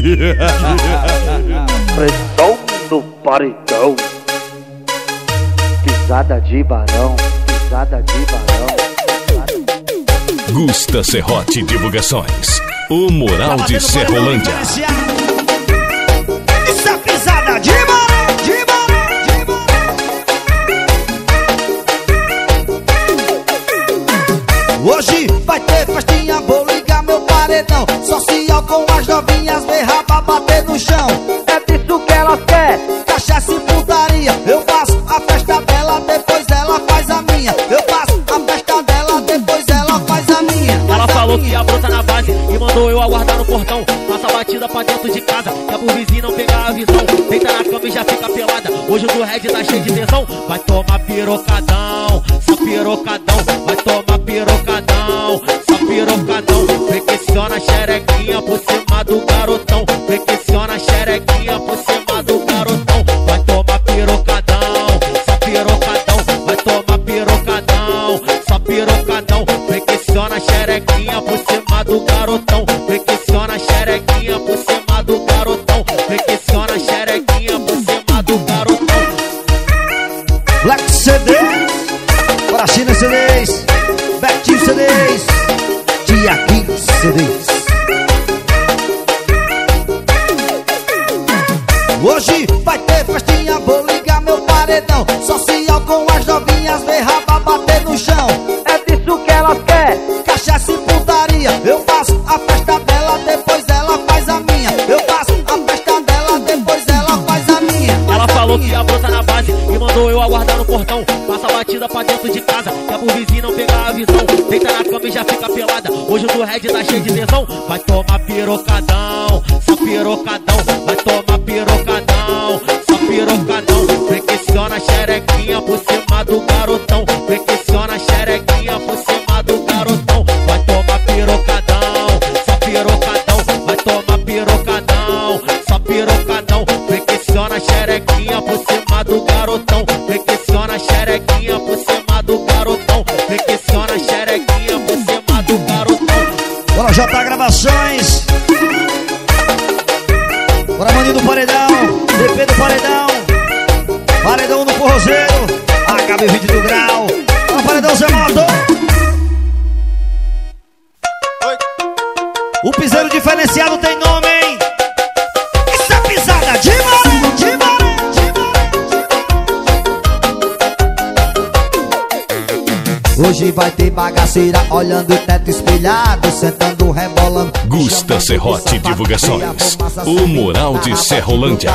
Pressão no paredão. Pisada de barão, pisada de barão. Gusta Serrote Divulgações, o Moral de Serrolândia. Isso é pisada de barão, de barão, de barão. Hoje vai ter festinha, vou ligar meu paredão. Social com as novinhas, berrar pra bater no chão. É disso que elas querem. Cachaça e putaria, eu faço a festa dela, depois ela faz a minha. Eu faço a festa dela, depois ela faz a minha. Ela falou que ia brotar na base e mandou eu aguardar no portão. Passa a batida pra dentro de casa, que é pro vizinho não pegar a visão. Deita na cama e já fica pelada, hoje o do Red tá cheio de tensão. Vai tomar pirocadão, só pirocadão. Vai tomar pirocadão, só pirocadão. Flexiona a xerequinha por cima do garotão. Flexiona a xerequinha por cima do garotão. Vai tomar pirocadão, só pirocadão. Vai tomar pirocadão, só pirocadão. Flexiona a xerequinha por cima do garotão. Flexiona a xerequinha por cima do garotão. Flexiona a xerequinha por cima do garotão. Black CDs, Brasília CDs, Betinho CDs, Tiaguinho CDs. Hoje vai ter festinha, vou ligar meu paredão. Social com as novinhas, berrar pra bater no chão. É disso que elas querem. Cachaça e putaria, eu faço a festa dela, depois ela faz a minha. Eu faço a festa dela, depois ela faz a minha. Ela falou que ia brotar na base e mandou eu aguardar no portão. Passa a batida pra dentro de casa, que é pro vizinho não pegar a visão. Deita na cama e já fica pelada, hoje o do Red tá cheio de tensão. Vai tomar pirocadão, só pirocadão. Vai tomar pirocadão, só pirocadão. Flexiona a xerequinha por cima do garotão. Flexiona a xerequinha por cima do garotão. Vai tomar pirocadão, só pirocadão. Vai tomar pirocadão, só pirocadão. Flexiona a xerequinha por cima do garotão. Flexiona a xerequinha por cima do garotão. Flexiona a xerequinha por cima do garotão. Bora J Gravações. Bora Maninho do Paredão, DP do Paredão, Paredão no Forrozeiro, HB 20 do Grau. Bora Paredão Zé Moto. O piseiro diferenciado tem nome, hein? Isso é pisada de maré, de maré, de maré. Hoje vai ter bagaceira, olhando o teto espelhado, sentando, rebolando. Gusta Serrote Divulgações, o Moral de Serrolândia.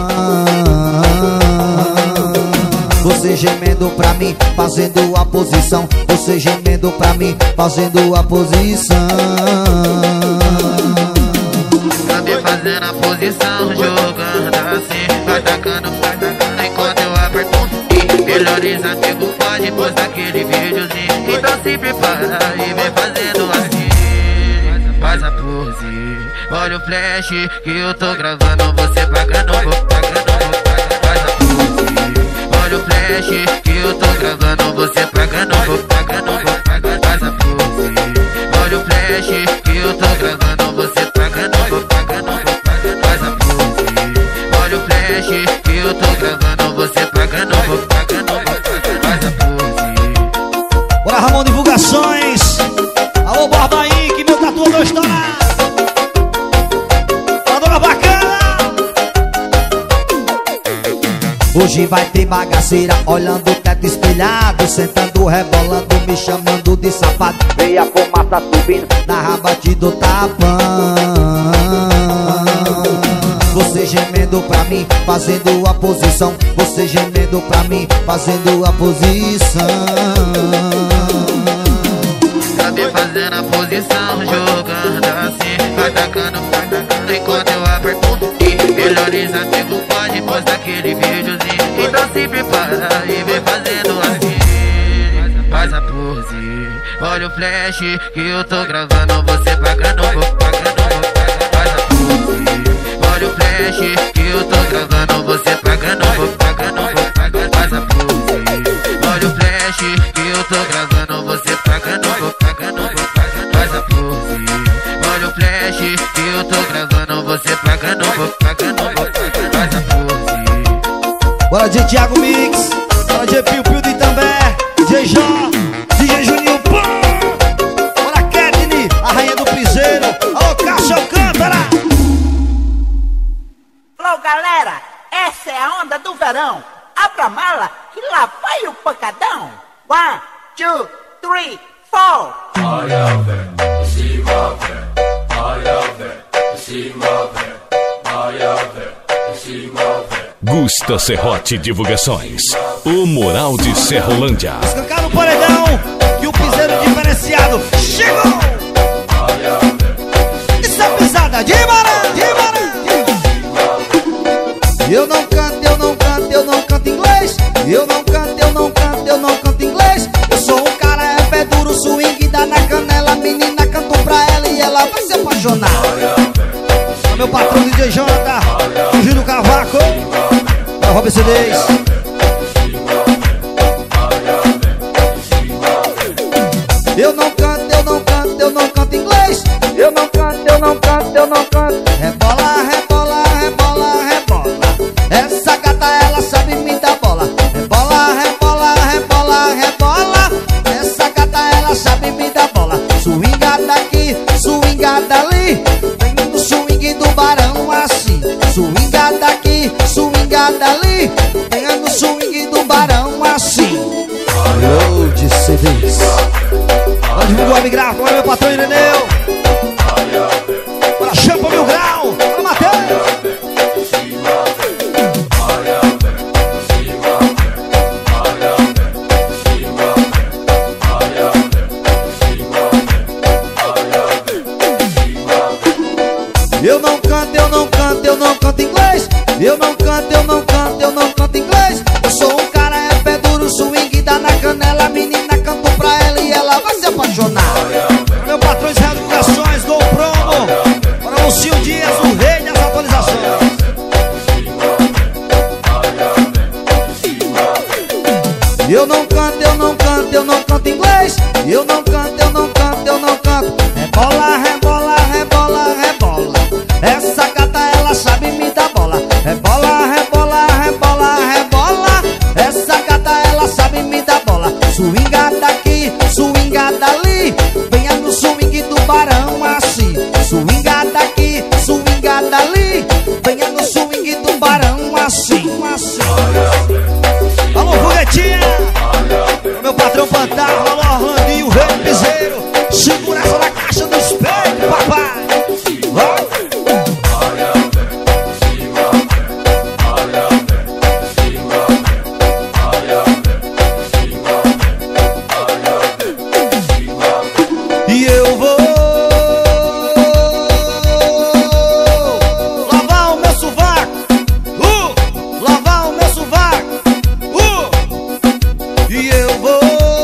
Você gemendo pra mim, fazendo a posição. Você gemendo pra mim, fazendo a posição. Tá me fazendo a posição, jogando assim, atacando, enquanto eu aperto. E melhores amigos pode postar aquele videozinho. Então se prepara e vem fazendo assim. Faz a pose, olha o flash que eu tô gravando. Você pagando, vou pagando. Faz a pose, olha o flash que eu tô gravando. Você pagando, vou pagando. Faz a pose, olha o flash que eu tô gravando. Você pagando, vou pagando. Faz a pose, olha o flash que eu tô gravando. Você pagando, vou pagando. Faz a pose. Bora Ramon Divulgações. Alô Borba aí, que meu tatuador estourar. Tatuadora bacana. Hoje vai ter bagaceira, olhando o teto espelhado, sentando, rebolando, me chamando de safado. Vem a fumaça subindo na rabate do tapão. Você gemendo pra mim, fazendo a posição. Você gemendo pra mim, fazendo a posição. Tá me fazendo a posição, jogando assim, atacando, enquanto eu aperto. E melhores amigos pode postar aquele videozinho. Então se prepara e vem fazendo assim. Faz a pose, olha o flash que eu tô gravando. Você pagando, vou pagando. Faz a pose, olha o flash que eu tô gravando. Você pagando, vou pagando. Faz a pose, olha o flash que eu tô gravando. Você pagando, vou pagando. Faz a pose, olha o flash que eu tô gravando. Você pagando. DJ Thiago Mix, fala DJ Piu Piu de També, DJ Jó, DJ Juninho Pô. Bora Ketni, a rainha do piseiro. Alô Cássio Alcântara. Alô galera, essa é a onda do verão. Abra a mala que lá vai o pancadão. 1, 2, 3, 4. Gusta Serrote Divulgações, o Moral de Serrolândia. Escancar no paredão e o piseiro diferenciado chegou. Isso é pisada de Barão, de Barão. Eu não canto, eu não canto, eu não canto inglês. Eu não canto, eu não canto, eu não canto inglês. Eu sou um cara, é pé duro, swing dá na canela. Menina, canto pra ela e ela vai se apaixonar. Meu patrão DJ Jonathan, o Gil do Cavaco, o Robin CDs. Eu não canto, eu não canto, eu não canto inglês. Eu não canto, eu não canto, eu não canto. Rebola, rebola, rebola, rebola. Essa gata ela sabe me dar bola. Rebola, rebola, rebola, rebola. Essa gata ela sabe me dar bola. Swingada aqui, swingada ali. Vem no swing do Barão assim. Swingada aqui, swingada ali. Vem no swing do Barão assim. Alô de CDs. Pode divulgar o homem grave, bora meu patrão Ireneu. Bora Champa Mil Grau, bora Matheus. Eu não canto, eu não canto, eu não canto inglês. Eu não canto, eu não canto, eu não canto inglês. Eu sou um cara, é pé duro, swing dá na canela. Menina, canto pra ela e ela vai se apaixonar. Meu patrão Israel Divulgações, Gol Promo. Para Lucio Dias, o rei das atualizações. Eu não canto, eu não canto, eu não canto inglês. Eu não canto, eu não canto, eu não canto. Rebola, rebola, rebola, rebola. Essa gata ela sabe me dar bola. Rebola, rebola, rebola, rebola. Essa gata ela sabe me dar bola. Swingada aqui, swingada ali. Venha no swing do Barão assim. Swingada aqui, swingada ali. Venha no swing do Barão assim, assim. Alô Foguetinha, meu patrão Pantarro. Alô Orlandinho, o rei do piseiro. Segura essa na caixa do espelho, papai. E eu vou lavar o meu sovaco, lavar o meu sovaco, e eu vou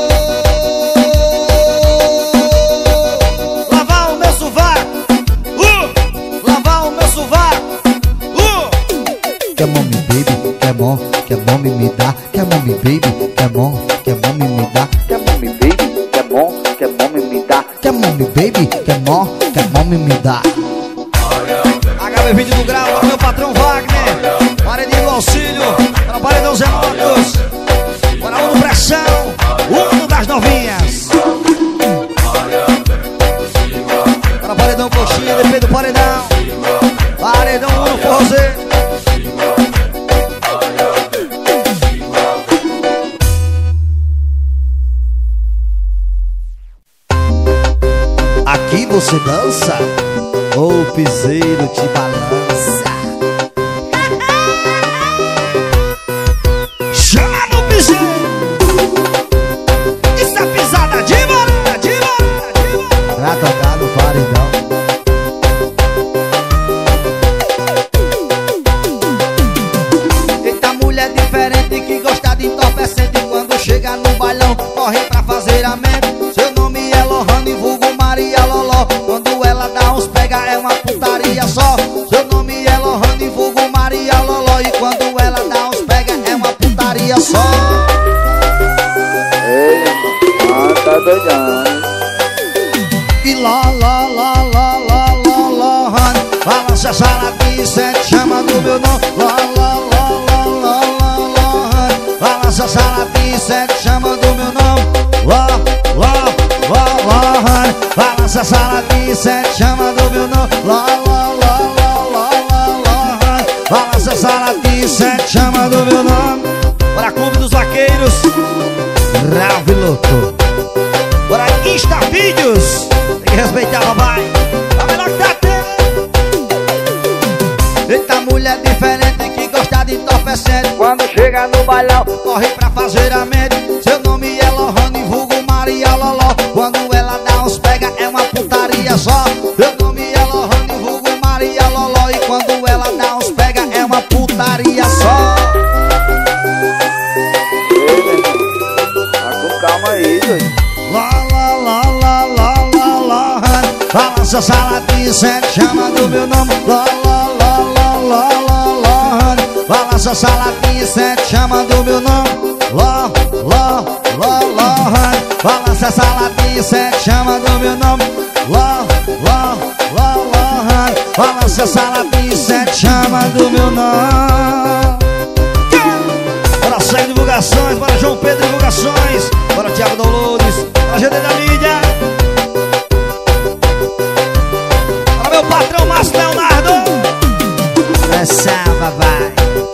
lavar o meu sovaco, lavar o meu sovaco. Quer mommy baby, quer mommy me dá. Quer mommy baby, quer mommy me dá. Quer mommy baby, quer mommy me dá. Quer mommy baby, quer mommy me dá. HB20 do Grau, para meu patrão Wagner. Paredinho do Auxílio, para o Paredão Zé Motos. Para o Uno Pressão, Uno das novinhas. Para o Paredão Coxinha, DP do Paredão. Paredão Uno Forrozeiro. Aqui você dança, ou o piseiro te balança. Chama no piseiro. Isso é pisada de Barão, de Barão, de Barão. Pra tocar no paredão. Eita mulher diferente que gosta de entorpecente. Quando chega no bailão, corre pra fazer amém. Seu nome é Lohane, vulgo Maria Loló. Quando ela dá uns pega é uma putaria só. Seu nome é Lohane, vulgo Maria Loló. E quando ela dá uns pega é uma putaria só. Ei, tá doidão. E Lohane, balança essa latinha, chama do meu nome. Balança essa latinha, sete chama do meu nome. Lá, lá, lá, lá, lá, lá, lá. Balança essa latinha, sete chama do meu nome. Bora Clube dos Vaqueiros, Ralph Loto. Bora Insta Vídeos. Tem que respeitar, papai. A melhor que tá tendo. Eita, mulher diferente que gosta de entorpecente. Quando chega no bailão, Corre pra fazer a mente. Seu nome é Lohane, vulgo Maria Loló. Quando ela dá uns pega é uma putaria só. Seu nome é Lohane, vulgo Maria Loló. E quando ela dá uns pega é uma putaria só. ei, meu irmão, tá com calma aí, doido. Lá, lá, lá, lá, lá, lá, lá. Balança essa latinha, sente, chama do meu nome. Lá, lá, lá, lá, lá, lá, lá. Balança essa latinha, sente, chama do meu nome. Lá, lá, lá, lá. Balança essa latinha, sente, chama do meu nome. Lá, lá, lá, lá. Balança essa latinha, sente, chama do meu nome. Bora Segue Divulgações, bora João Pedro Divulgações, bora Thiago Dolores, bora GD da Mídia. Bora meu patrão Márcio Leonardo. Essa papai.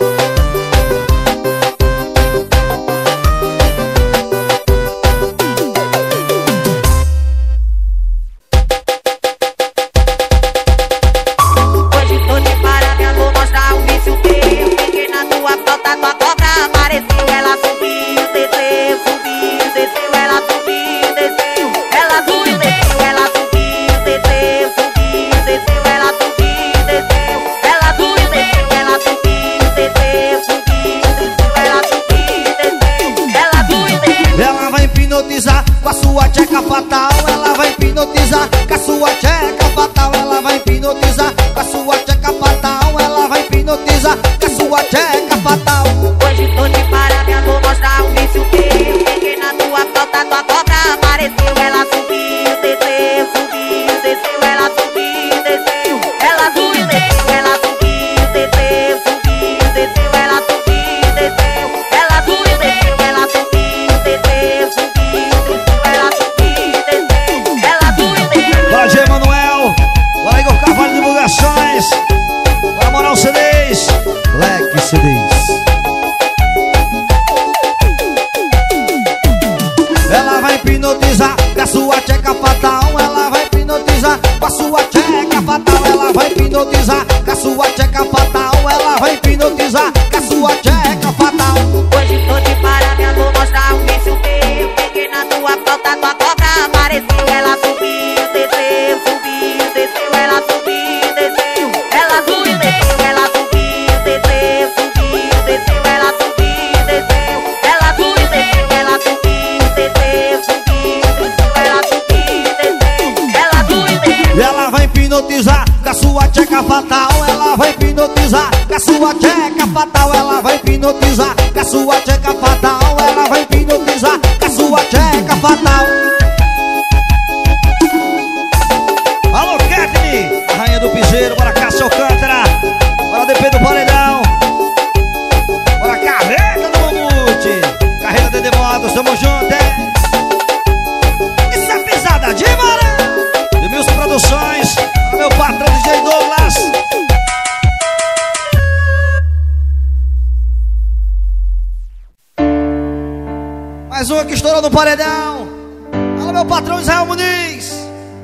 Hoje tô de parabéns, vou mostrar um vício teu. Peguei na tua pauta, tua cobra apareceu. Ela subiu, desceu, subiu, desceu. Ela subiu, desceu. Ela subiu, desceu. Ela subiu, desceu, subiu, desceu. Ela subiu, desceu. Ela subiu, desceu. Ela subiu, desceu, subiu, desceu. Ela subiu, desceu. Ela subiu, desceu. Ela vai hipnotizar com a sua tcheca fatal. Ela vai hipnotizar com a sua tcheca fatal. Ela vai hipnotizar com a sua tcheca fatal. Ela vai hipnotizar com a sua tcheca fatal. Hoje tô de parabéns, vou mostrar um vício teu. Peguei na tua pauta, tua cobra apareceu. Ela subiu, desceu, subiu, desceu. Ela subiu, desceu. Ela subiu, desceu. Ela subiu, desceu, subiu, desceu. Ela subiu, desceu. Ela subiu, desceu. Ela subiu, desceu, subiu, desceu. Ela subiu, desceu. Ela subiu, desceu. Bora G. Manuel, bora Igor Carvalho Divulgações, bora Moral CDs, Leque CDs. Ela vai hipnotizar com a sua tcheca fatal. Ela vai hipnotizar com a sua tcheca fatal. Ela vai hipnotizar com a sua tcheca fatal. Ela vai hipnotizar com a sua tcheca fatal. Hoje tô de parabéns, vou mostrar um vício teu. Peguei na tua pauta, tua cobra apareceu. Ela subiu, desceu, subiu, desceu. Ela subiu, desceu. Ela subiu, desceu. Ela subiu, desceu, subiu, desceu. Ela subiu, desceu. Ela subiu, desceu. Ela subiu, desceu, subiu, desceu. Ela subiu, desceu. Ela subiu, desceu. E ela vai hipnotizar com a sua tcheca fatal. Ela vai hipnotizar com a sua tcheca fatal. Ela vai hipnotizar com a sua tcheca fatal. Ela vai hipnotizar com a sua tcheca fatal. Alô, Kathleen, a rainha do piseiro. Bora Cássio Alcântara, bora DP do Paredão, bora Carreta do Mamute, Carreira de Demotos, tamo junto, hein? Isso é pisada de Maré de Milson Produções, meu patrão DJ Douglas. Mais uma que estourou no paredão. Fala meu patrão Israel Muniz.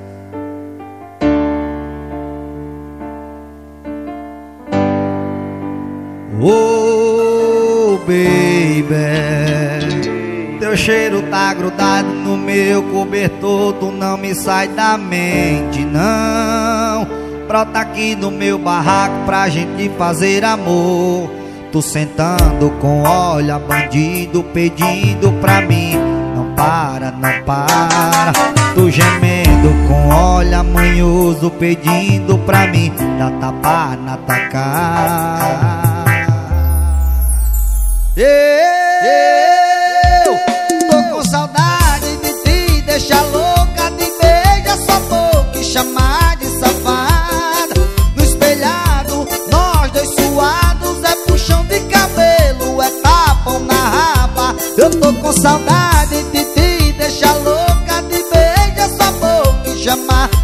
Oh baby, teu cheiro tá grudado no meu cobertor. Tu não me sai da mente não. Brota aqui no meu barraco pra gente fazer amor. Tu sentando com olha bandido pedindo pra mim. Não para, não para. Tu gemendo com olha manhoso pedindo pra mim. Dá tapa na tua cara. Eu tô com saudade de ti. Deixa louca de beijar sua boca e chamar de safada. No espelhado, nós dois suados. É puxão de cabelo, é tapão na raba. Eu tô com saudade de ti. Deixa louca de beijar sua boca e chamar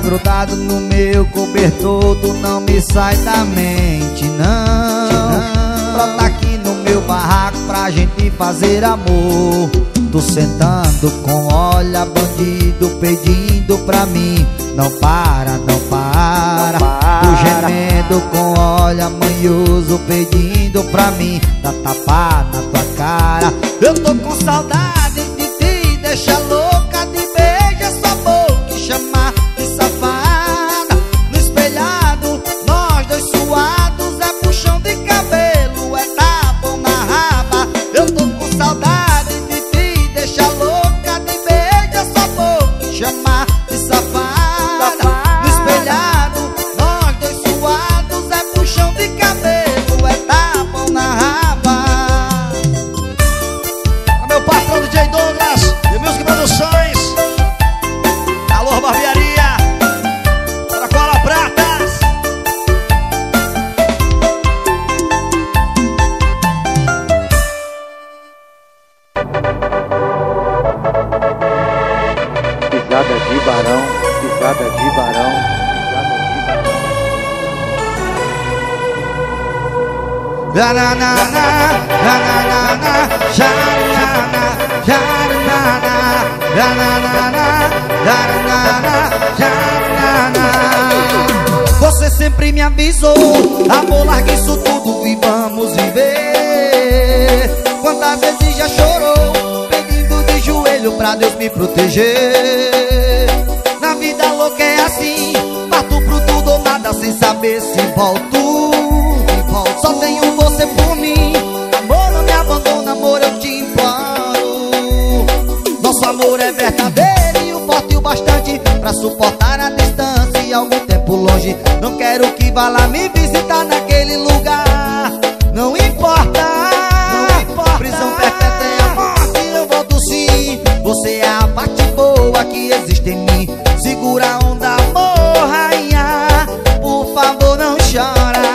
grudado no meu cobertor, tu não me sai da mente, não. Brota aqui no meu barraco pra gente fazer amor. Tô sentando com olha bandido pedindo pra mim. Não para, não para. Tô gemendo com olha manhoso pedindo pra mim. Dá tapa na tua cara. Eu tô com saudade de ti, deixa louca de beijar sua boca e chamar de safada. No espelhado, nós dois suados, é puxão de cabelo, é tapa na raba. Eu tô com saudade de ti, deixa louca de beijar sua boca e chamar de safada. No espelhado, nós dois suados, é puxão de cabelo, é tapa na raba. Meu patrão DJ Douglas e Music Produções. Alô, barbearia para Cola Pratas. Pisada de barão, pisada de barão, pisada de barão. Você sempre me avisou, amor, larga isso tudo e vamos viver. Quantas vezes já chorou, pedindo de joelho pra Deus me proteger. Na vida louca é assim, parto pro tudo ou nada sem saber se volto. Só tenho você por mim, amor, não me abandona, amor, eu te imploro. Nosso amor é verdadeiro e o forte o bastante pra suportar a distância e algum tempo longe. Não quero que vá lá me visitar naquele lugar. Não importa, não importa. Prisão perpétua é a morte, eu volto sim. Você é a parte boa que existe em mim. Segura a onda, amor, rainha, por favor não chora.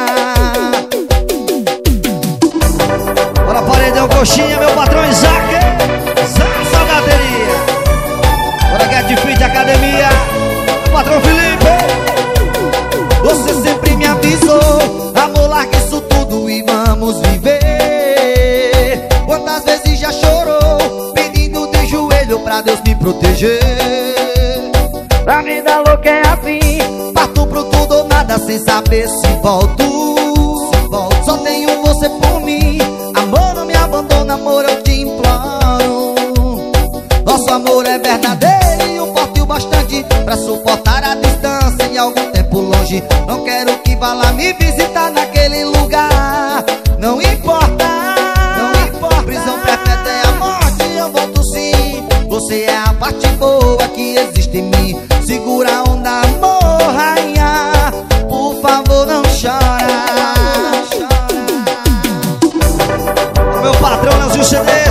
Bora, paredão, coxinha, meu patrão Isaac, salgaderia. Bora, Get Fit Academia, meu patrão Felipe. Você sempre me avisou, amor, larga isso tudo e vamos viver. Quantas vezes já chorou, pedindo de joelho pra Deus me proteger. A vida louca é assim, parto pro tudo ou nada sem saber se volto. Só tenho você por mim, amor, não me abandona, amor, eu te imploro. Nosso amor é verdadeiro e o forte o bastante pra suportar a distância e algum tempo longe. Não quero que vá lá me visitar naquele lugar. Não importa, não importa. Prisão perpétua é a morte, eu volto sim. Você é a parte boa que existe em mim. Segura a onda, amor, rainha, por favor não chora. Meu patrão Leozinho CD,